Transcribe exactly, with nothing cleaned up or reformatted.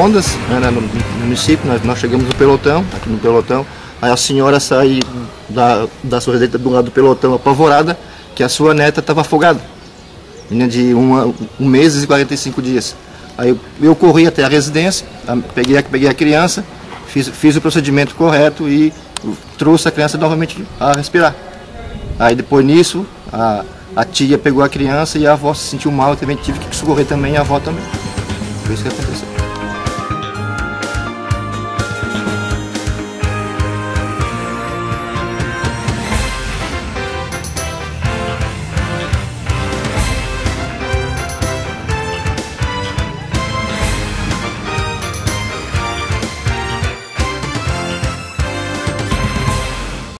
rondas, né, no, no município, nós, nós chegamos no pelotão, aqui no pelotão, aí a senhora sai da, da sua residência do lado do pelotão apavorada, que a sua neta estava afogada, menina de uma, um mês e quarenta e cinco dias. Aí eu, eu corri até a residência, peguei, peguei a criança, fiz, fiz o procedimento correto e trouxe a criança novamente a respirar. Aí depois nisso, a, a tia pegou a criança e a avó se sentiu mal, eu também tive que socorrer também a avó também. Foi isso que aconteceu.